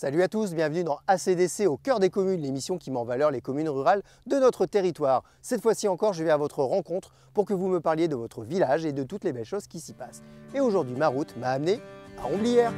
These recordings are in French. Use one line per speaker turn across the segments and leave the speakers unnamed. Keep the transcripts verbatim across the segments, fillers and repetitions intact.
Salut à tous, bienvenue dans A C D C au cœur des communes, l'émission qui met en valeur les communes rurales de notre territoire. Cette fois-ci encore, je vais à votre rencontre pour que vous me parliez de votre village et de toutes les belles choses qui s'y passent. Et aujourd'hui, ma route m'a amené à Homblières.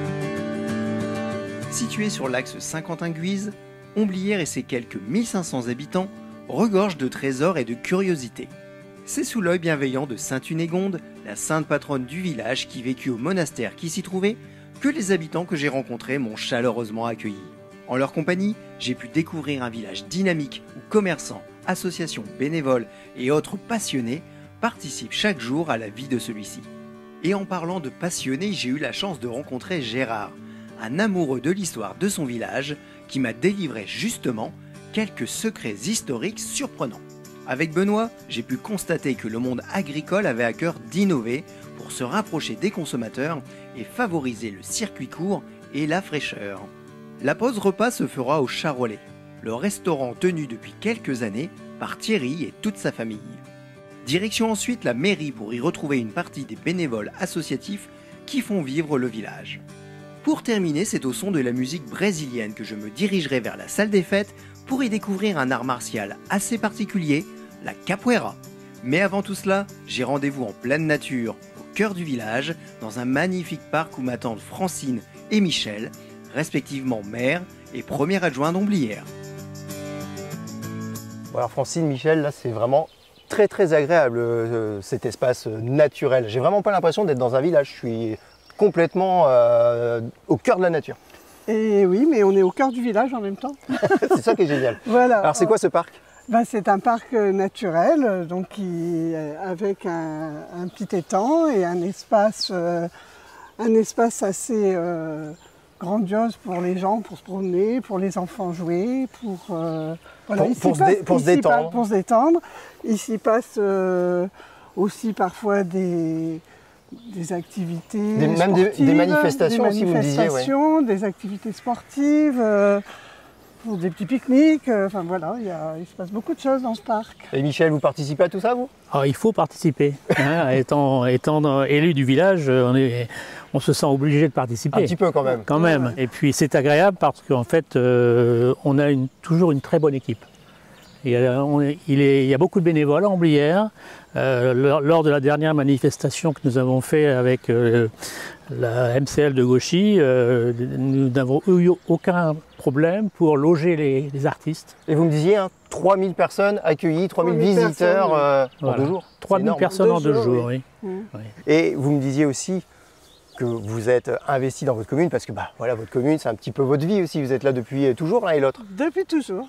Situé sur l'axe Saint-Quentin-Guise, Homblières et ses quelques mille cinq cents habitants regorgent de trésors et de curiosités. C'est sous l'œil bienveillant de sainte Hunégonde, la sainte patronne du village qui vécut au monastère qui s'y trouvait, que les habitants que j'ai rencontrés m'ont chaleureusement accueilli. En leur compagnie, j'ai pu découvrir un village dynamique où commerçants, associations, bénévoles et autres passionnés participent chaque jour à la vie de celui-ci. Et en parlant de passionnés, j'ai eu la chance de rencontrer Gérard, un amoureux de l'histoire de son village qui m'a délivré justement quelques secrets historiques surprenants. Avec Benoît, j'ai pu constater que le monde agricole avait à cœur d'innover pour se rapprocher des consommateurs et favoriser le circuit court et la fraîcheur. La pause repas se fera au Charolais, le restaurant tenu depuis quelques années par Thierry et toute sa famille. Direction ensuite la mairie pour y retrouver une partie des bénévoles associatifs qui font vivre le village. Pour terminer, c'est au son de la musique brésilienne que je me dirigerai vers la salle des fêtes pour y découvrir un art martial assez particulier, la capoeira. Mais avant tout cela, j'ai rendez-vous en pleine nature, au cœur du village, dans un magnifique parc où m'attendent Francine et Michel, respectivement maire et premier adjoint d'Homblières.
Bon alors Francine, Michel, là c'est vraiment très très agréable euh, cet espace naturel. J'ai vraiment pas l'impression d'être dans un village, je suis complètement euh, au cœur de la nature.
Et oui, mais on est au cœur du village en même temps.
C'est ça qui est génial.
Voilà.
Alors c'est quoi ce parc?
Ben, c'est un parc naturel, donc qui, avec un, un petit étang et un espace, euh, un espace assez euh, grandiose pour les gens, pour se promener, pour les enfants jouer, pour, euh, voilà,
pour, pour, se, passe, pour se détendre.
Passe, pour se détendre. Ici passe euh, aussi parfois des, des activités
des, même
sportives,
des, des manifestations,
des,
aussi, manifestations,
vous disiez, ouais. Des activités sportives. Euh, Pour des petits pique-niques, euh, enfin voilà, il, y a, il se passe beaucoup de choses dans ce parc.
Et Michel, vous participez à tout ça, vous?
Alors, il faut participer. Hein, étant, étant élu du village, on, est, on se sent obligé de participer.
Un petit peu quand même.
Quand même. Ouais. Et puis c'est agréable parce qu'en fait, euh, on a une, toujours une très bonne équipe. Il y a, on est, il, est, il y a beaucoup de bénévoles à Homblières. Euh, lors, lors de la dernière manifestation que nous avons fait avec euh, la M C L de Gauchy, euh, nous n'avons eu aucun problème pour loger les, les artistes.
Et vous me disiez, hein, trois mille personnes accueillies, trois mille visiteurs euh,
voilà.
en deux jours.
trois mille personnes en deux jours, jours oui.
oui. Mmh. oui. Et vous me disiez aussi que vous êtes investi dans votre commune parce que bah, voilà, votre commune, c'est un petit peu votre vie aussi. Vous êtes là depuis toujours, l'un et l'autre.
Depuis toujours.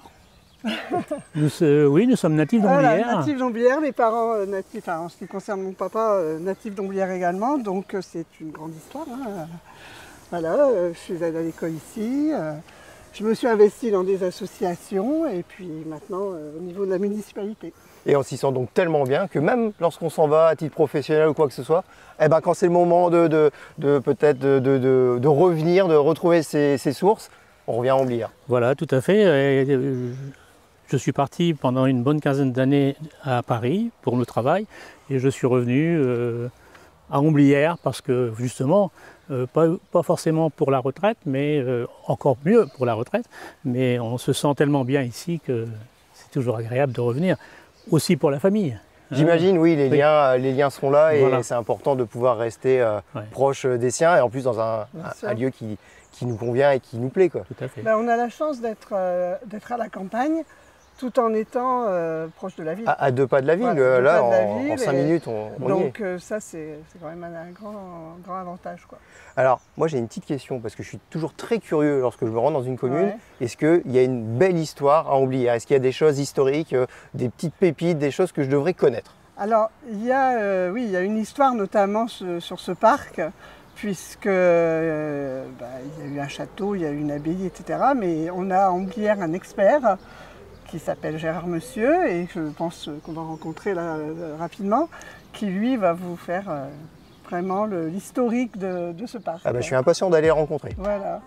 Nous, euh, oui, nous sommes natifs d'Homblières.
Voilà, natifs d'Homblières, mes parents euh, natifs, enfin, en ce qui concerne mon papa, euh, natif d'Homblières également, donc euh, c'est une grande histoire. Hein. Voilà, euh, je suis allée à l'école ici, euh, je me suis investie dans des associations et puis maintenant euh, au niveau de la municipalité.
Et on s'y sent donc tellement bien que même lorsqu'on s'en va à titre professionnel ou quoi que ce soit, eh ben, quand c'est le moment de, de, de peut-être de, de, de, de revenir, de retrouver ses, ses sources, on revient à Homblières.
Voilà, tout à fait. Et, euh, Je suis parti pendant une bonne quinzaine d'années à Paris pour le travail et je suis revenu euh, à Homblières parce que justement, euh, pas, pas forcément pour la retraite, mais euh, encore mieux pour la retraite, mais on se sent tellement bien ici que c'est toujours agréable de revenir, aussi pour la famille.
J'imagine, oui, les, oui. Liens, les liens seront là et voilà. C'est important de pouvoir rester euh, ouais. proche des siens et en plus dans un, un, un lieu qui, qui nous convient et qui nous plaît, quoi.
Tout à fait.
Ben, on a la chance d'être euh, d'être à la campagne, tout en étant euh, proche de la ville.
À, à deux pas de la ville, voilà, là, en, la ville en cinq minutes, on, on
donc,
y est.
Donc euh, ça, c'est quand même un grand, grand avantage, quoi.
Alors, moi j'ai une petite question, parce que je suis toujours très curieux lorsque je me rends dans une commune.
Ouais.
Est-ce qu'il y a une belle histoire à Homblières? Est-ce qu'il y a des choses historiques, euh, des petites pépites, des choses que je devrais connaître?
Alors, il y a, euh, oui, il y a une histoire notamment ce, sur ce parc, puisque euh, bah, il y a eu un château, il y a eu une abbaye, et cetera. Mais on a à Homblières un expert qui s'appelle Gérard Monsieur, et je pense qu'on va rencontrer là, euh, rapidement, qui lui va vous faire euh, vraiment l'historique de, de ce parc.
Ah bah, je suis impatient d'aller le rencontrer.
Voilà.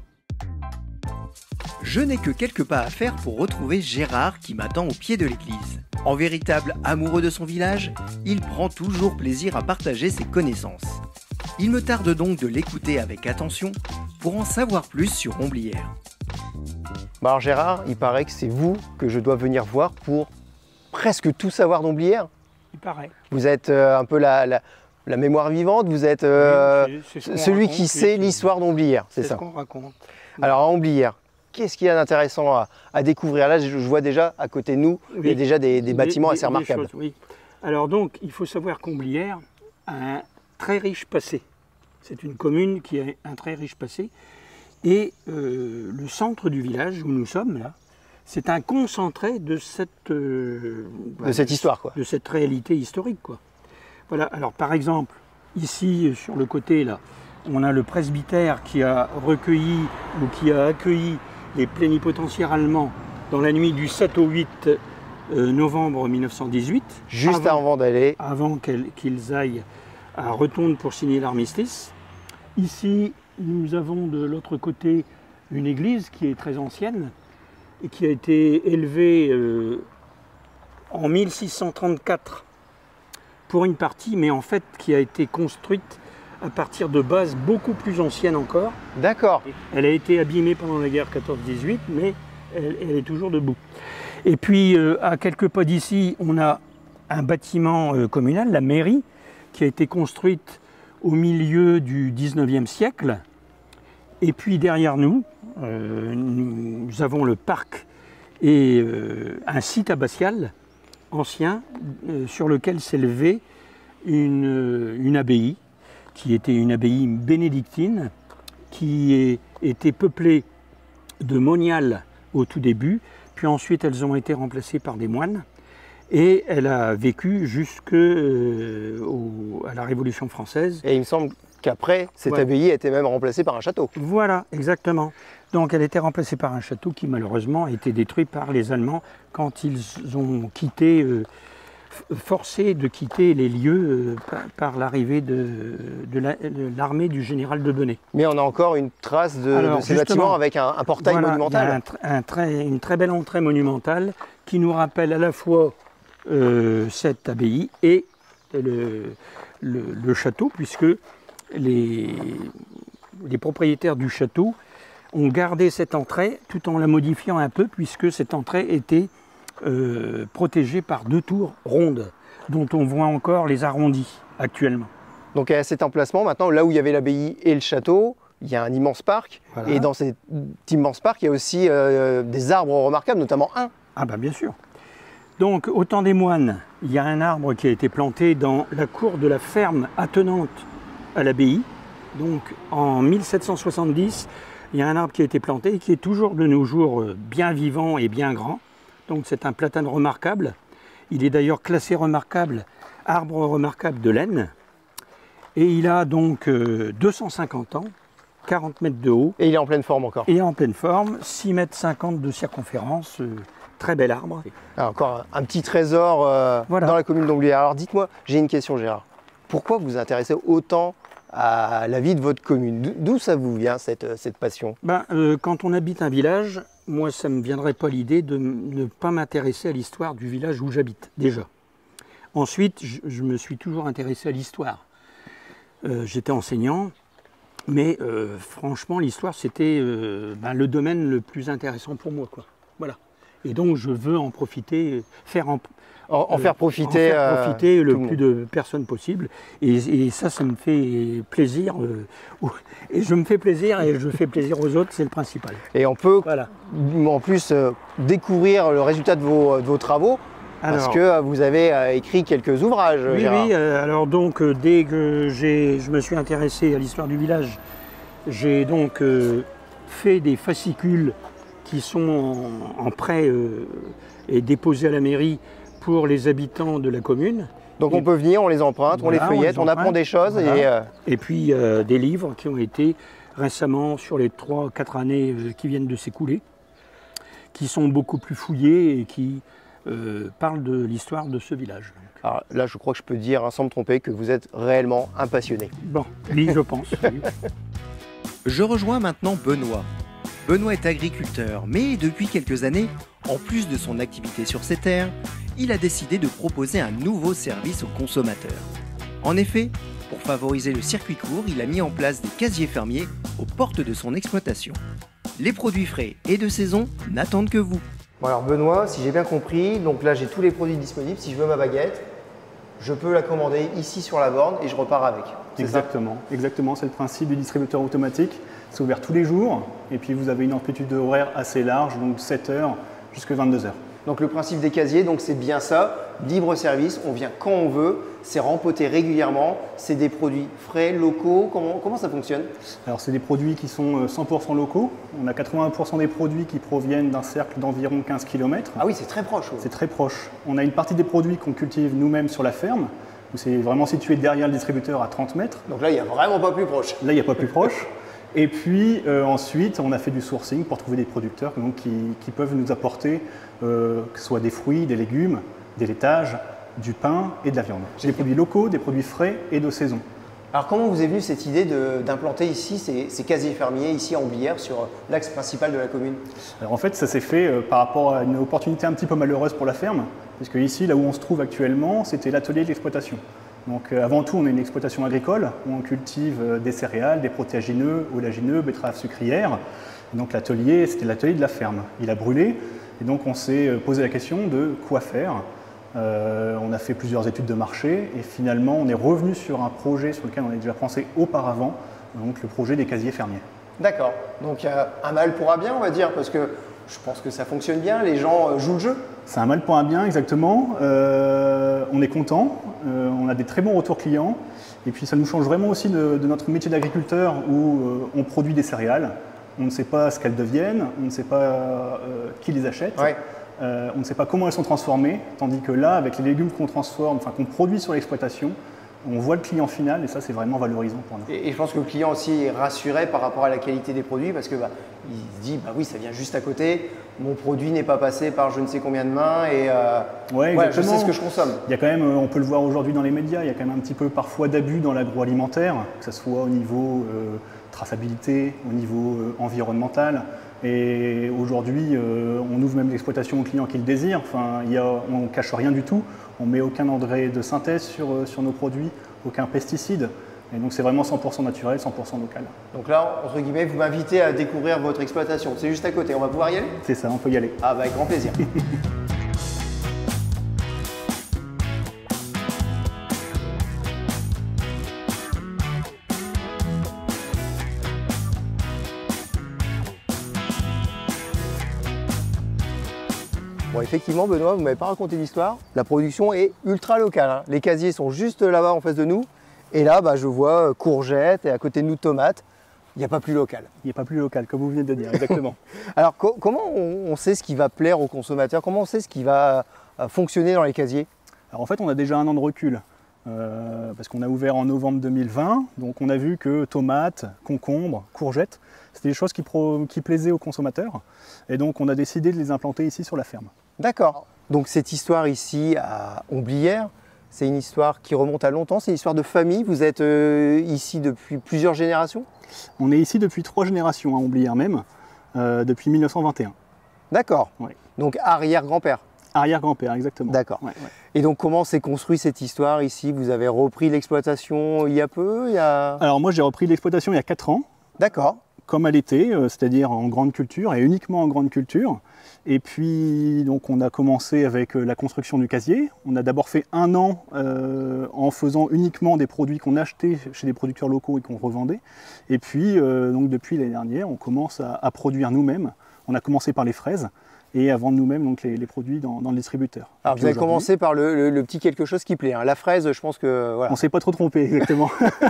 Je n'ai que quelques pas à faire pour retrouver Gérard qui m'attend au pied de l'église. En véritable amoureux de son village, il prend toujours plaisir à partager ses connaissances. Il me tarde donc de l'écouter avec attention pour en savoir plus sur Homblières.
Bah alors Gérard, il paraît que c'est vous que je dois venir voir pour presque tout savoir d'Homblières.
Il paraît.
Vous êtes euh, un peu la, la, la mémoire vivante, vous êtes euh,
Oui, c'est- c'est ce qu'on
celui
raconte,
qui
oui,
sait l'histoire d'Homblières, c'est
C'est
ça.
ce qu'on raconte.
Alors à Homblières, qu'est-ce qu'il y a d'intéressant à, à découvrir? Là, je, je vois déjà à côté de nous, il y a
Oui.
déjà des, des bâtiments
Des-
assez
des- des
remarquables.
choses, oui. Alors donc, il faut savoir qu'Homblières a un très riche passé. C'est une commune qui a un très riche passé. Et euh, le centre du village où nous sommes là, c'est un concentré de cette, euh,
De cette histoire, quoi.
de cette réalité historique, quoi. Voilà. Alors par exemple, ici sur le côté là, on a le presbytère qui a recueilli ou qui a accueilli les plénipotentiaires allemands dans la nuit du sept au huit euh, novembre mille neuf cent dix-huit.
Juste
avant-
avant d'aller,
avant qu'elle- qu'ils aillent à Rotonde pour signer l'armistice. Ici, nous avons de l'autre côté une église qui est très ancienne et qui a été élevée euh, en mille six cent trente-quatre pour une partie, mais en fait qui a été construite à partir de bases beaucoup plus anciennes encore.
d'accord.
Elle a été abîmée pendant la guerre quatorze dix-huit, mais elle, elle est toujours debout. Et puis, euh, à quelques pas d'ici, on a un bâtiment euh, communal, la mairie, qui a été construite au milieu du dix-neuvième siècle. Et puis, derrière nous, euh, nous avons le parc et euh, un site abbatial ancien euh, sur lequel s'élevait une, une abbaye, qui était une abbaye bénédictine, qui est- était peuplée de moniales au tout début, puis ensuite elles ont été remplacées par des moines, et elle a vécu jusqu'à la Révolution française.
Et il me semble qu'après, cette
Ouais.
abbaye a été même remplacée par un château.
Voilà, exactement. Donc elle était remplacée par un château qui malheureusement a été détruit par les Allemands quand ils ont quitté, euh, f- forcé de quitter les lieux euh, par, par l'arrivée de, de la- de l'armée du général de Benay.
Mais on a encore une trace de,
Alors,
de ces
justement,
bâtiments avec un, un portail
Voilà,
monumental.
il y a un tr- un très- une très belle entrée monumentale qui nous rappelle à la fois euh, cette abbaye et le, le- le château, puisque les, les propriétaires du château ont gardé cette entrée tout en la modifiant un peu, puisque cette entrée était euh, protégée par deux tours rondes, dont on voit encore les arrondis actuellement.
Donc à cet emplacement, maintenant, là où il y avait l'abbaye et le château, il y a un immense parc.
Voilà.
Et dans cet immense parc, il y a aussi euh, des arbres remarquables, notamment un.
Ah ben bien sûr. Donc au temps des moines, il y a un arbre qui a été planté dans la cour de la ferme attenante à l'abbaye. Donc en mille sept cent soixante-dix, il y a un arbre qui a été planté et qui est toujours de nos jours euh, bien vivant et bien grand. Donc c'est un platane remarquable. Il est d'ailleurs classé remarquable, arbre remarquable de l'Aisne. Et il a donc euh, deux cent cinquante ans, quarante mètres de haut
Et il est en pleine forme encore.
et en pleine forme, six mètres cinquante de circonférence. euh, très bel arbre.
Ah, encore un, un petit trésor euh,
Voilà.
dans la commune d'Homblières. Alors dites-moi, j'ai une question Gérard. Pourquoi vous vous intéressez autant à la vie de votre commune? D'où- D'où ça vous vient cette, cette passion?
Ben, euh, quand on habite un village, moi, ça ne me viendrait pas l'idée de m- ne pas m'intéresser à l'histoire du village où j'habite, déjà. Ensuite, je, je me suis toujours intéressé à l'histoire. Euh, J'étais enseignant, mais euh, franchement, l'histoire, c'était euh, ben, le domaine le plus intéressant pour moi, quoi. Voilà. Et donc, je veux en profiter, euh, faire en,
En, en
euh,
faire profiter,
en faire
euh,
profiter le
tout le
plus
monde.
de personnes possible. Et, et ça, ça me fait plaisir. euh, et je me fais plaisir et je fais plaisir aux autres, c'est le principal.
Et on peut
Voilà.
en plus euh, découvrir le résultat de vos, de vos travaux parce
Alors,
que euh, vous avez euh, écrit quelques ouvrages.
oui,
Gérard.
oui. euh, alors donc, euh, dès que j'ai, je me suis intéressé à l'histoire du village, j'ai donc euh, fait des fascicules qui sont en, en prêt euh, et déposés à la mairie pour les habitants de la commune.
Donc
Et-
on peut venir, on les emprunte,
Voilà,
on les
on
feuillette,
les
on, apprend
emprunte,
des choses
voilà.
et euh,
Et puis euh, des livres qui ont été récemment, sur les trois quatre années euh, qui viennent de s'écouler, qui sont beaucoup plus fouillés et qui euh, parlent de l'histoire de ce village.
alors là je crois que je peux dire hein, sans me tromper que vous êtes réellement un passionné.
Bon, oui, je pense. oui.
Je rejoins maintenant Benoît. Benoît est agriculteur, mais depuis quelques années, en plus de son activité sur ses terres, il a décidé de proposer un nouveau service aux consommateurs. En effet, Pour favoriser le circuit court, il a mis en place des casiers fermiers aux portes de son exploitation. Les produits frais et de saison n'attendent que vous.
Bon alors Benoît, si j'ai bien compris, donc là j'ai tous les produits disponibles. Si je veux ma baguette, je peux la commander ici sur la borne et je repars avec.
Exactement, exactement, c'est le principe du distributeur automatique. C'est ouvert tous les jours et puis vous avez une amplitude horaire assez large, donc de sept heures jusqu'à vingt-deux heures.
Donc le principe des casiers, donc c'est bien ça, libre service, on vient quand on veut, c'est rempoté régulièrement, c'est des produits frais, locaux, comment, comment ça fonctionne?
Alors c'est des produits qui sont cent pour cent locaux, on a quatre-vingts pour cent des produits qui proviennent d'un cercle d'environ quinze kilomètres.
Ah oui, c'est très proche. Oui.
C'est très proche. On a une partie des produits qu'on cultive nous-mêmes sur la ferme, où c'est vraiment situé derrière le distributeur à trente mètres.
Donc là, il n'y a vraiment pas plus proche.
Là, il n'y a pas plus proche. Et puis euh, ensuite, on a fait du sourcing pour trouver des producteurs donc, qui, qui peuvent nous apporter euh, que ce soit des fruits, des légumes, des laitages, du pain et de la viande. Des produits locaux, des produits frais et de saison.
Alors comment vous est venue cette idée d'implanter ici ces, ces casiers fermiers, ici à Homblières, sur l'axe principal de la commune?
Alors en fait, ça s'est fait euh, par rapport à une opportunité un petit peu malheureuse pour la ferme, puisque ici, là où on se trouve actuellement, c'était l'atelier de l'exploitation. Donc euh, avant tout, on est une exploitation agricole où on cultive euh, des céréales, des protéagineux, oléagineux, betteraves sucrières. Et donc l'atelier, c'était l'atelier de la ferme. Il a brûlé et donc on s'est posé la question de quoi faire. Euh, on a fait plusieurs études de marché et finalement on est revenu sur un projet sur lequel on avait déjà pensé auparavant, donc le projet des casiers fermiers.
D'accord, donc euh, un mal pour un bien on va dire, parce que je pense que ça fonctionne bien, les gens euh, jouent le jeu.
C'est un mal pour un bien, exactement. Euh, on est content, euh, on a des très bons retours clients et puis ça nous change vraiment aussi de, de notre métier d'agriculteur où euh, on produit des céréales, on ne sait pas ce qu'elles deviennent, on ne sait pas euh, qui les achète.
Ouais.
Euh, on ne sait pas comment elles sont transformées, tandis que là, avec les légumes qu'on transforme, enfin qu'on produit sur l'exploitation, on voit le client final et ça, c'est vraiment valorisant pour nous.
Et, et je pense que le client aussi est rassuré par rapport à la qualité des produits parce que bah, il se dit, bah oui, ça vient juste à côté, mon produit n'est pas passé par je ne sais combien de mains et euh,
ouais,
ouais, je sais ce que je consomme.
Il y a quand même, on peut le voir aujourd'hui dans les médias, il y a quand même un petit peu parfois d'abus dans l'agroalimentaire, que ce soit au niveau euh, traçabilité, au niveau euh, environnemental. Et aujourd'hui, euh, on ouvre même l'exploitation aux clients qui le désirent. Enfin, il y a, on ne cache rien du tout. On ne met aucun engrais de synthèse sur, sur nos produits, aucun pesticide. Et donc, c'est vraiment cent pour cent naturel, cent pour cent local.
Donc là, entre guillemets, vous m'invitez à découvrir votre exploitation. C'est juste à côté. On va pouvoir y aller?
C'est ça, on peut y aller.
Ah, bah, avec grand plaisir. Bon, effectivement, Benoît, vous ne m'avez pas raconté l'histoire. La production est ultra locale. Hein. Les casiers sont juste là-bas en face de nous. Et là, bah, je vois courgettes et à côté de nous tomates. Il n'y a pas plus local.
Il n'y a pas plus local, comme vous venez de dire, exactement.
Alors, co comment on, on sait ce qui va plaire aux consommateurs? Comment on sait ce qui va euh, fonctionner dans les casiers?
Alors en fait, on a déjà un an de recul. Euh, parce qu'on a ouvert en novembre deux mille vingt. Donc on a vu que tomates, concombres, courgettes, c'était des choses qui, pro qui plaisaient aux consommateurs. Et donc on a décidé de les implanter ici sur la ferme.
D'accord. Donc cette histoire ici à Homblières, c'est une histoire qui remonte à longtemps, c'est une histoire de famille. Vous êtes euh, ici depuis plusieurs générations?
On est ici depuis trois générations à Homblières même, euh, depuis mille neuf cent vingt et un.
D'accord.
Ouais.
Donc arrière-grand-père?
Arrière-grand-père, exactement.
D'accord.
Ouais, ouais.
Et donc comment s'est construite cette histoire ici? Vous avez repris l'exploitation il y a peu il y a...
Alors moi j'ai repris l'exploitation il y a quatre ans.
D'accord.
Comme à l'été, euh, c'est-à-dire en grande culture et uniquement en grande culture. Et puis donc on a commencé avec euh, la construction du casier. On a d'abord fait un an euh, en faisant uniquement des produits qu'on achetait chez des producteurs locaux et qu'on revendait. Et puis euh, donc depuis l'année dernière, on commence à, à produire nous-mêmes. On a commencé par les fraises et à vendre nous-mêmes donc les, les produits dans, dans le distributeur.
Alors vous avez commencé par le, le, le petit quelque chose qui plaît. Hein. La fraise, je pense que voilà.
On ne s'est pas trop trompé exactement.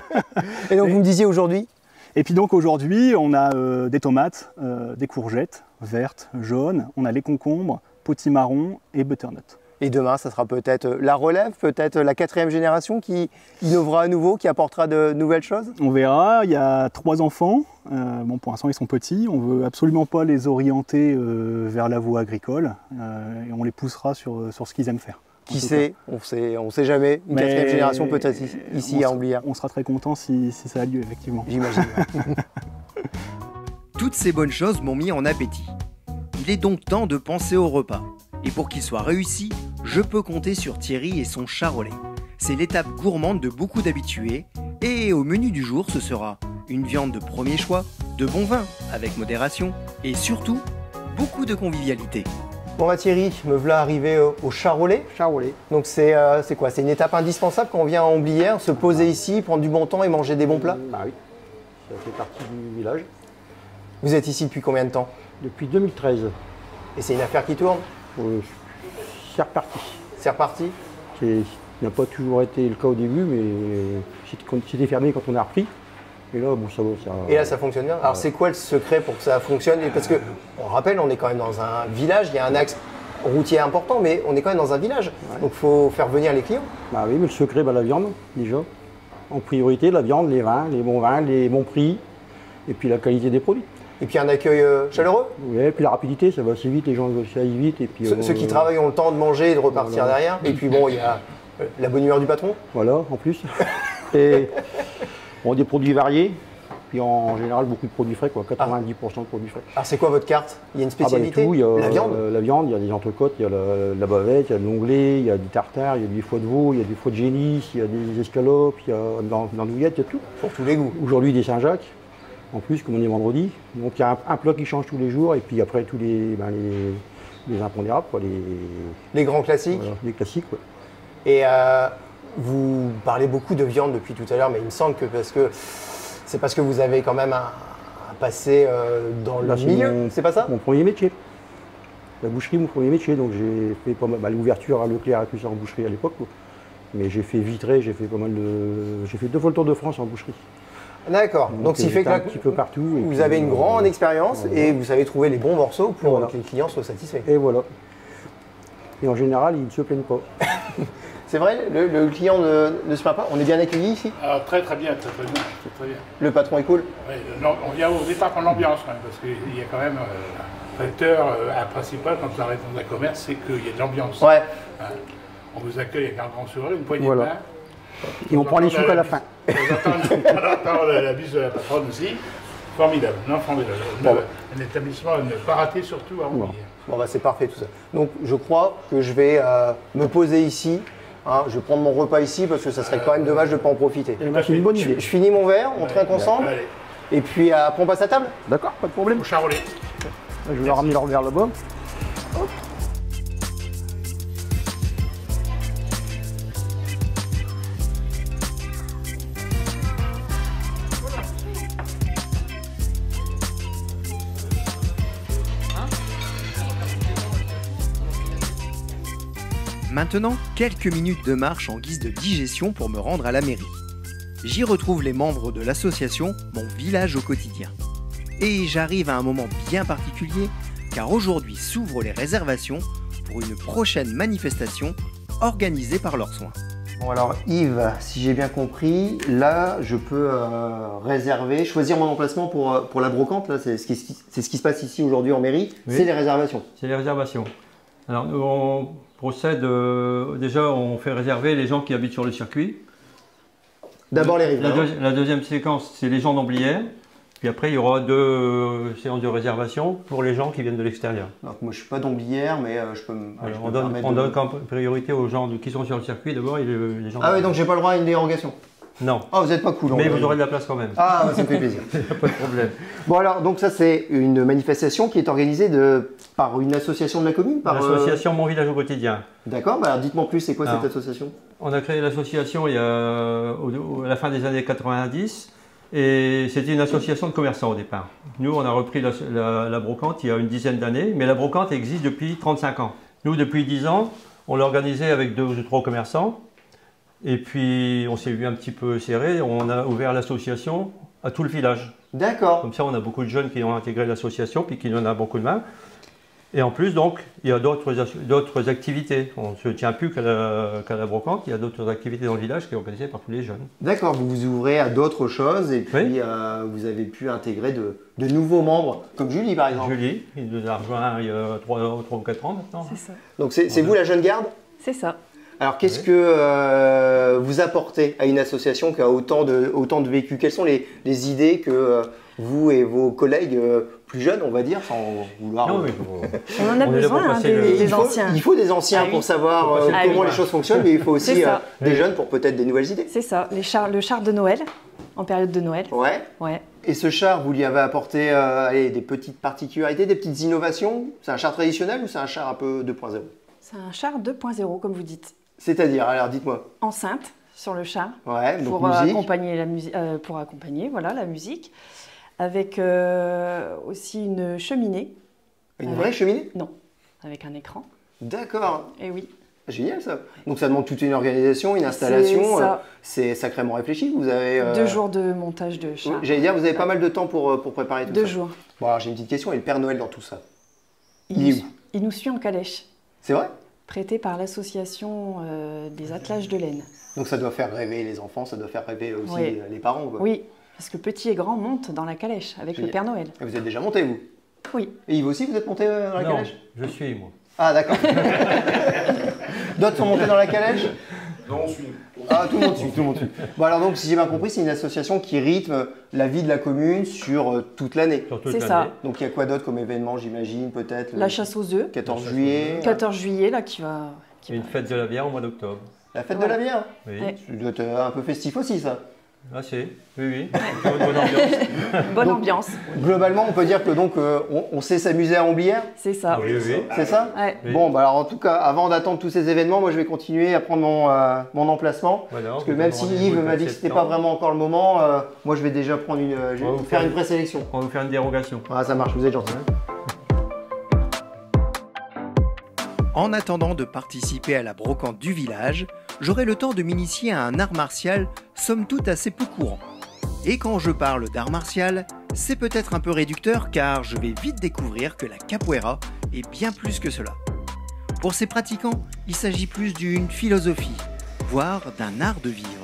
Et donc et... vous me disiez aujourd'hui?
Et puis donc aujourd'hui, on a euh, des tomates, euh, des courgettes vertes, jaunes, on a les concombres, potimarron et butternut.
Et demain, ça sera peut-être la relève, peut-être la quatrième génération qui innovera à nouveau, qui apportera de nouvelles choses?
On verra, il y a trois enfants, euh, bon, pour l'instant ils sont petits, on ne veut absolument pas les orienter euh, vers la voie agricole euh, et on les poussera sur, sur ce qu'ils aiment faire.
Qui sait, on sait, on sait jamais, une Mais quatrième génération peut-être ici à Homblières.
On sera très content si, si ça a lieu, effectivement.
J'imagine.
Toutes ces bonnes choses m'ont mis en appétit. Il est donc temps de penser au repas. Et pour qu'il soit réussi, je peux compter sur Thierry et son charolais. C'est l'étape gourmande de beaucoup d'habitués, Et au menu du jour, ce sera une viande de premier choix, de bon vin avec modération et surtout beaucoup de convivialité.
Bon bah Thierry, me voilà arrivé au, au Charolais.
Charolais.
Donc c'est euh, c'est quoi? C'est une étape indispensable quand on vient à Homblières, se poser ici, prendre du bon temps et manger des bons plats?
Bah oui, ça fait partie du village.
Vous êtes ici depuis combien de temps?
Depuis deux mille treize.
Et c'est une affaire qui tourne?
Euh, c'est reparti.
C'est reparti?
C'est- Ça n'a pas toujours été le cas au début, mais c'était c'était fermé quand on a repris. Et là, bon, ça va. Ça...
Et là ça fonctionne bien. Alors c'est quoi le secret pour que ça fonctionne? Et parce que, on rappelle, on est quand même dans un village, il y a un axe routier important, mais on est quand même dans un village.
Ouais.
Donc il faut faire venir les clients.
Bah oui, mais le secret, bah, la viande, déjà. En priorité, la viande, les vins, les bons vins, les bons prix, et puis la qualité des produits.
Et puis un accueil euh, chaleureux.
Ouais, et puis la rapidité, ça va assez vite, les gens ça aille vite. Et puis,
Ceux,
euh,
ceux qui travaillent ont le temps de manger et de repartir
voilà.
derrière. Et puis bon, il y a euh, la bonne humeur du patron.
Voilà, en plus. Et bon, des produits variés, puis en général, beaucoup de produits frais, quoi, quatre-vingt-dix pour cent de produits frais.
Alors c'est quoi votre carte? Il y a une
Ah bah, il y a
spécialité?
tout, il y a
La viande?
euh, la viande, il y a des entrecôtes, il y a la, la bavette, il y a de l'onglet, il y a du tartare, il y a du foie de veau, il y a du foie de génisse, il y a des escalopes, il y a de l'an- de l'andouillette, il y a tout.
Pour tous les goûts.
Aujourd'hui, des Saint-Jacques, en plus, comme on est vendredi. Donc il y a un, un plat qui change tous les jours, et puis après, tous les, ben, les, les impondérables, quoi, les,
Les grands classiques.
voilà, les classiques. Quoi.
Et euh, vous parlez beaucoup de viande depuis tout à l'heure, mais il me semble que parce que c'est parce que vous avez quand même un, un passé euh, dans le
Là, c'est
milieu,
mon-
c'est pas ça?
Mon premier métier. La boucherie, mon premier métier. Donc j'ai fait pas mal bah, l'ouverture à Leclerc et tout ça en boucherie à l'époque. quoi. Mais j'ai fait vitré, j'ai fait pas mal de. J'ai fait deux fois le tour de France en boucherie.
D'accord. Donc, ce qui fait que
j'étais
là,
un petit peu partout. et
vous
puis,
avez une
euh,
grande expérience
voilà.
et vous savez trouver les bons morceaux pour
Voilà.
que les clients soient satisfaits.
Et voilà. Et en général, ils ne se plaignent pas.
C'est vrai, le, le client ne, ne se plaint pas? On est bien accueillis ici?
Alors, très très bien, très très bien, très, très bien.
Le patron est cool?
Ouais, non, on vient au départ pour l'ambiance, hein, parce qu'il y a quand même euh, un facteur euh, un principal quand on arrive dans un commerce, c'est qu'il y a de l'ambiance.
Ouais.
Hein. On vous accueille avec un grand sourire, une poignée
Voilà.
de main.
Et on prend les sous à la fin.
On entend, on entend la, la bise de la patronne aussi. Formidable, non, formidable.
Bon.
Un établissement à ne pas rater, surtout à Homblières.
Bon bah c'est parfait tout ça. Donc je crois que je vais euh, me poser ici. Hein, je vais prendre mon repas ici parce que ça serait quand même dommage de ne pas en profiter.
Et ben, c'est une bonne
Je,
idée.
je finis mon verre, on trinque ensemble.
Allez,
Et puis euh, après on passe à table.
D'accord, pas de problème.
au Charolais.
Je vais leur ramener leur verre là-bas.
Maintenant, quelques minutes de marche en guise de digestion pour me rendre à la mairie. J'y retrouve les membres de l'association Mon Village au quotidien. Et j'arrive à un moment bien particulier car aujourd'hui s'ouvrent les réservations pour une prochaine manifestation organisée par leurs soins.
Bon alors Yves, si j'ai bien compris, là je peux euh, réserver, choisir mon emplacement pour, euh, pour la brocante. Là, c'est ce qui, c'est ce qui se passe ici aujourd'hui en mairie,
Oui.
c'est les réservations.
C'est les réservations. Alors nous on procède, euh, déjà on fait réserver les gens qui habitent sur le circuit.
D'abord les
La,
riverains.
deuxi- la deuxième séquence, c'est les gens d'Omblières. Puis après, il y aura deux euh, séances de réservation pour les gens qui viennent de l'extérieur.
Donc moi je suis pas d'Omblières, mais euh, je peux me.
Alors,
je peux
on
me
donne,
permettre
on
de-
donne comme priorité aux gens qui sont sur le circuit d'abord et les, les gens.
Ah oui, donc j'ai pas le droit à une dérogation.
Non.
Ah vous êtes pas cool.
Mais
on-
vous aurez de la place quand même.
Ah bah, ça me fait plaisir.
Pas de problème.
Bon alors donc ça c'est une manifestation qui est organisée de, par une association de la commune, par. euh,
L'association Mon Village au quotidien.
D'accord, bah alors dites-moi plus, c'est quoi
Alors.
cette association?
On a créé l'association il y a, au- au- à la fin des années quatre-vingt-dix et c'était une association de commerçants au départ. Nous, on a repris la, la- la brocante il y a une dizaine d'années, mais la brocante existe depuis trente-cinq ans. Nous, depuis dix ans, on l'a organisée avec deux ou trois commerçants et puis on s'est vu un petit peu serré. On a ouvert l'association à tout le village.
D'accord.
Comme ça, on a beaucoup de jeunes qui ont intégré l'association puis qui donnent un beaucoup de main. Et en plus, donc, il y a d'autres asso- d'autres activités. On ne se tient plus qu'à la, qu'à la brocante. Il y a d'autres activités dans le village qui sont organisées par tous les jeunes.
D'accord, vous vous ouvrez à d'autres choses et puis
Oui.
euh, vous avez pu intégrer de, de nouveaux membres, comme Julie par exemple.
Julie, il nous a rejoint il y a trois ou quatre ans maintenant.
C'est ça.
Donc c'est c'est vous la jeune garde?
C'est ça.
Alors qu'est-ce
Oui.
que euh, vous apportez à une association qui a autant de, autant de vécu? Quelles sont les, les idées que euh, vous et vos collègues euh, plus jeunes, on va dire, sans vouloir...
Non, mais
On en a
On est là pour
besoin hein,
passer
des,
le-
il,
des
faut,
anciens.
il faut des anciens
Ah oui.
pour savoir
Faut
euh,
passer
le
comment
tour.
les choses fonctionnent, mais il faut aussi
C'est
euh,
ça.
des
Oui.
jeunes pour peut-être des nouvelles idées.
C'est ça, les chars, le char de Noël en période de Noël.
Ouais.
Ouais.
Et ce char, vous lui avez apporté euh, allez, des petites particularités, des petites innovations? C'est un char traditionnel ou c'est un char un peu deux point zéro?
C'est un char deux point zéro, comme vous dites.
C'est-à-dire, alors dites-moi.
Enceinte sur le char.
Ouais, donc
pour
musique.
accompagner la musique, euh, pour accompagner, voilà, la musique. Avec euh, aussi une cheminée.
Une
avec...
vraie cheminée?
Non, avec un écran.
D'accord.
Et oui.
Génial ça. Donc ça demande toute une organisation, une installation. C'est
euh,
sacrément réfléchi. Vous avez euh...
deux jours de montage de char.
J'allais dire, vous avez pas mal de temps pour, pour préparer tout
deux
ça.
Deux jours.
Bon alors j'ai une petite question. Et le Père Noël dans tout ça?
Il,
il
nous,
est où?
Il nous suit en calèche.
C'est vrai?
Prêté par l'association euh, des attelages de laine.
Donc ça doit faire rêver les enfants, ça doit faire rêver aussi
oui.
les parents, quoi.
Oui, parce que petit et grand montent dans la calèche avec
Génial.
Le Père Noël.
Et vous êtes déjà monté, vous?
Oui.
Et Yves aussi, vous êtes monté dans la
non,
calèche?
Je suis, moi.
Ah, d'accord. D'autres sont montés dans la calèche?
Non, on suit.
Ah, tout le monde suit, tout le monde suit. Bon, alors donc, si j'ai bien compris, c'est une association qui rythme la vie de la commune sur euh, toute l'année.
C'est ça.
Donc, il y a quoi d'autre comme événement, j'imagine, peut-être?
La chasse aux œufs.
quatorze juillet.
quatorze juillet, là, qui va... Qui
Et une
va...
fête de la bière au mois d'octobre.
La fête
ouais.
de la bière?
Oui.
Ouais.
Ça doit être un peu festif aussi, ça.
Ah, c'est, oui, oui. Bonne, bonne ambiance.
Bonne
donc,
ambiance.
Globalement, on peut dire que donc euh, on, on sait s'amuser à Homblières?
C'est ça.
Ah, oui, oui.
C'est ça?
Ouais.
Oui.
Bon, bah alors en tout cas, avant d'attendre tous ces événements, moi je vais continuer à prendre mon, euh, mon emplacement.
Voilà,
parce que même si Yves m'a dit que c'était pas vraiment encore le moment, euh, moi je vais déjà prendre une, euh, je vais faire, faire une présélection.
On va vous faire une dérogation.
Ah, ça marche, vous êtes gentil.
En attendant de participer à la brocante du village, j'aurai le temps de m'initier à un art martial somme toute assez peu courant. Et quand je parle d'art martial, c'est peut-être un peu réducteur car je vais vite découvrir que la capoeira est bien plus que cela. Pour ses pratiquants, il s'agit plus d'une philosophie, voire d'un art de vivre.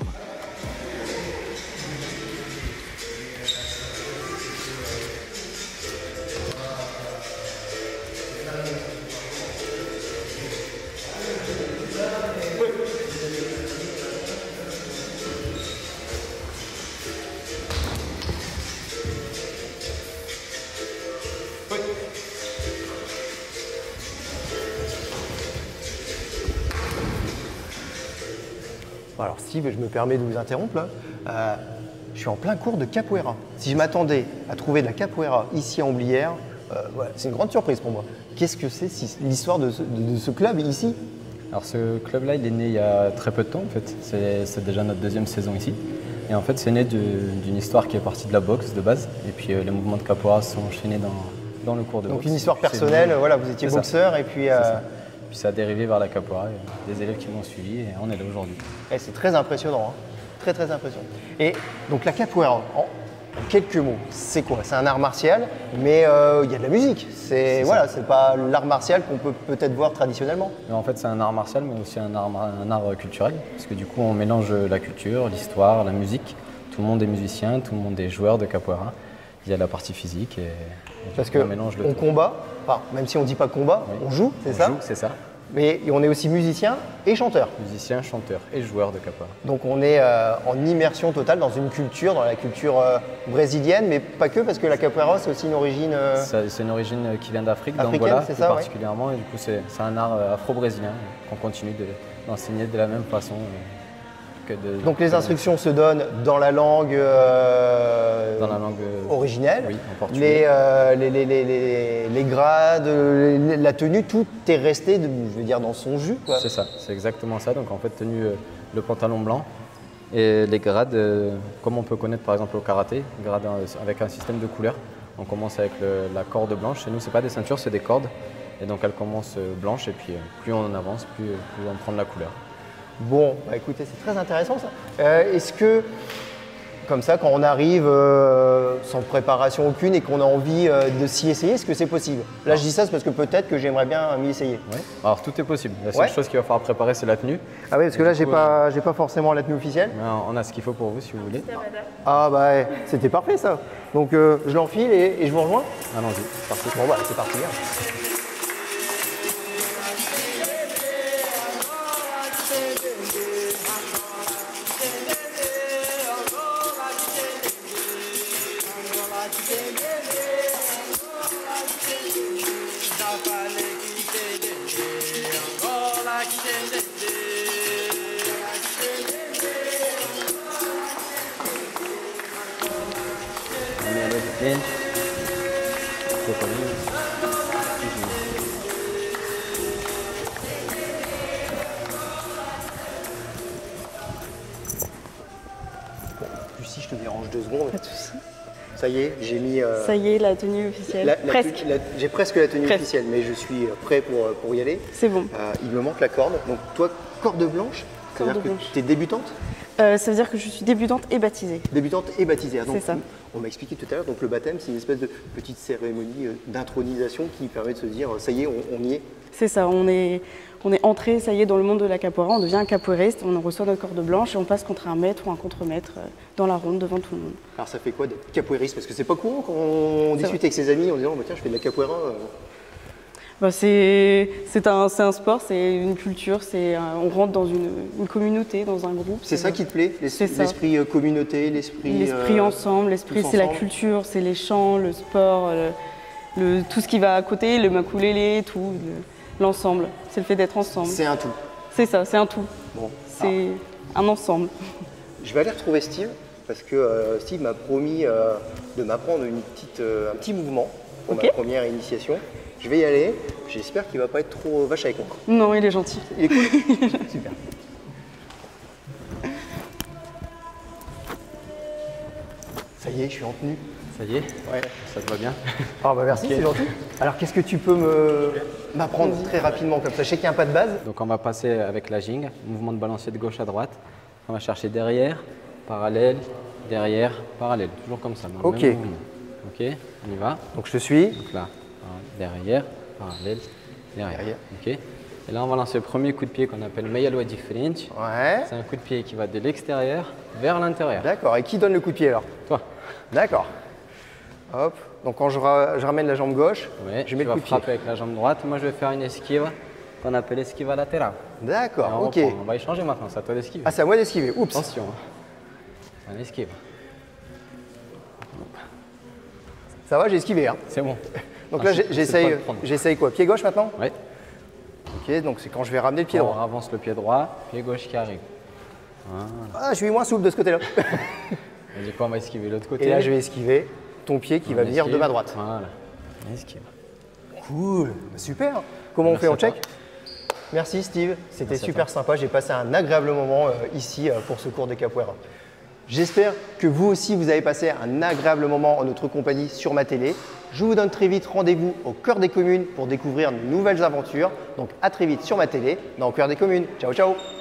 Alors Steve, je me permets de vous interrompre là. Euh, je suis en plein cours de capoeira. Si je m'attendais à trouver de la capoeira ici à Homblières, euh, voilà, c'est une grande surprise pour moi. Qu'est-ce que c'est si, l'histoire de, de, de ce club ici?
Alors ce club-là, il est né il y a très peu de temps en fait. C'est déjà notre deuxième saison ici. Et en fait, c'est né d'une histoire qui est partie de la boxe de base. Et puis euh, les mouvements de capoeira se sont enchaînés dans, dans le cours de
Donc
boxe.
une histoire personnelle, voilà, vous étiez boxeur et puis... Euh...
Puis ça a dérivé vers la capoeira, des élèves qui m'ont suivi et on est là aujourd'hui.
C'est très impressionnant, hein. Très très impressionnant. Et donc la capoeira, en, en quelques mots, c'est quoi? C'est un art martial, mais euh, il y a de la musique. C'est voilà, c'est pas l'art martial qu'on peut peut-être voir traditionnellement.
Mais en fait, c'est un art martial, mais aussi un art, un art culturel, parce que du coup, on mélange la culture, l'histoire, la musique. Tout le monde est musicien, tout le monde est joueur de capoeira. Il y a la partie physique et, et
parce qu'on mélange le on tout. Combat, enfin, même si on ne dit pas combat, oui. on joue, c'est ça?
On joue, c'est ça.
Mais on est aussi musicien et chanteur.
Musicien, chanteur et joueur de capoeira.
Donc on est euh, en immersion totale dans une culture, dans la culture euh, brésilienne, mais pas que, parce que la capoeira c'est aussi une origine... Euh...
C'est une origine qui vient d'Afrique, d'Angola plus
ça,
particulièrement,
ouais.
et du coup c'est un art afro-brésilien qu'on continue d'enseigner de, de la même façon. Que de,
Donc les instructions se donnent dans la langue, euh,
dans la langue
originelle,
oui, en portugais.
Les, euh, les, les, les, les grades, les, la tenue, tout est resté, de, je veux dire, dans son jus.
C'est ça, c'est exactement ça. Donc en fait, tenue, euh, le pantalon blanc et les grades, euh, comme on peut connaître par exemple au karaté, grades avec un système de couleurs. On commence avec le, la corde blanche. Chez nous, c'est pas des ceintures, c'est des cordes. Et donc elle commence blanche et puis plus on en avance, plus, plus on prend de la couleur.
Bon, bah écoutez, c'est très intéressant ça. Euh, Est-ce que, comme ça, quand on arrive euh, sans préparation aucune et qu'on a envie euh, de s'y essayer, est-ce que c'est possible? Là, je dis ça, c'est parce que peut-être que j'aimerais bien m'y essayer.
Oui, alors tout est possible. La seule
ouais.
chose qu'il va falloir préparer, c'est la tenue.
Ah oui, parce que et là, j'ai pas, euh... pas forcément la tenue officielle.
On a ce qu'il faut pour vous, si vous voulez.
Ah bah, ouais, c'était parfait ça. Donc, euh, je l'enfile et, et je vous rejoins.
Allons-y, parti.
Bon bah, c'est parti. Hein. secondes.
Pas de souci.
Ça y est, j'ai mis... euh,
Ça y est, la tenue officielle.
la- la
Presque.
tenue- la- J'ai presque la tenue
Presque.
officielle, mais je suis prêt pour, pour y aller.
C'est bon.
Euh, il me manque la corde. Donc toi, corde blanche, ça veut
Corde
dire que
blanche.
tu es débutante
Euh, ça veut dire que je suis débutante et baptisée.
Débutante et baptisée. Ah, donc,
C'est ça.
On m'a expliqué tout à l'heure, donc le baptême, c'est une espèce de petite cérémonie euh, d'intronisation qui permet de se dire, ça y est, on, on y est.
C'est ça, on est, on est entré, ça y est, dans le monde de la capoeira, on devient un capoeiriste, on reçoit notre corde blanche et on passe contre un maître ou un contre-maître euh, dans la ronde devant tout le monde.
Alors ça fait quoi d'être capoeiriste? Parce que c'est pas courant quand on
C'est
discute
vrai.
avec ses amis en disant, bah, tiens, je fais de la capoeira. euh.
Bah, c'est c'est un, c'est un sport, c'est une culture, c'est un- on rentre dans une, une communauté, dans un groupe.
C'est ça qui te plaît? l'es-
C'est ça.
L'esprit euh, communauté, l'esprit...
L'esprit
euh,
ensemble, l'esprit
tous
c'est la
ensemble.
culture, c'est les chants, le sport, le, le- tout ce qui va à côté, le makulélé, tout, le- l'ensemble. C'est le fait d'être ensemble.
C'est un tout.
C'est ça, c'est un tout.
Bon,
C'est un ensemble.
je vais aller retrouver Steve, parce que euh, Steve m'a promis euh, de m'apprendre une petite, euh, un petit mouvement pour
Ok.
ma première initiation. Je vais y aller, j'espère qu'il va pas être trop vache avec moi.
Non, il est gentil.
Il est cool. Super. Ça y est, je suis en tenue.
Ça y est,
Ouais.
ça te va bien.
Ah bah merci, c'est gentil. Alors qu'est-ce que tu peux me m'apprendre très rapidement comme ça? Je sais qu'il y a un pas de base.
Donc on va passer avec la jing, mouvement de balancier de gauche à droite. On va chercher derrière, parallèle, derrière, parallèle. Toujours comme ça. dans le
Ok.
même mouvement. Ok, on y va.
Donc je te suis.
Donc là, derrière, parallèle, derrière.
Derrière.
Ok. Et là, on va lancer le premier coup de pied qu'on appelle Mayalwa Different.
Ouais.
C'est un coup de pied qui va de l'extérieur vers l'intérieur.
D'accord. Et qui donne le coup de pied alors?
Toi.
D'accord. Hop. Donc quand je, ra- je ramène la jambe gauche,
Ouais,
je mets
tu
le
vas
coup de pied.
frapper avec la jambe droite. Moi, je vais faire une esquive qu'on appelle esquive latérale. Et
D'accord.
on
Ok.
reprend. On va y changer maintenant. C'est à toi d'esquiver.
Ah, c'est à moi d'esquiver. Oups.
Attention. hein. On esquive.
Ça va, j'ai esquivé. Hein.
C'est bon.
Donc
Ah,
là,
c'est-
j'ai-
c'est
j'essaye,
pas le prendre.
j'essaye quoi? Pied gauche maintenant?
Ouais.
Ok. Donc c'est quand je vais ramener le pied
On
droit.
avance le pied droit, pied gauche qui arrive.
Ah, je suis moins souple de ce côté-là.
Et du coup, on va esquiver l'autre côté.
Et là, je vais esquiver ton pied qui
On
va venir de
esquive.
ma droite.
Voilà. On esquive.
Cool. Bah, super. Comment on
Merci
fait? On
à toi.
check? Merci Steve, c'était
Merci à
super sympa. J'ai passé un agréable moment euh, ici euh, pour ce cours de capoeira. J'espère que vous aussi vous avez passé un agréable moment en notre compagnie sur ma télé. Je vous donne très vite rendez-vous au Cœur des Communes pour découvrir de nouvelles aventures. Donc à très vite sur ma télé dans Cœur des Communes. Ciao ciao.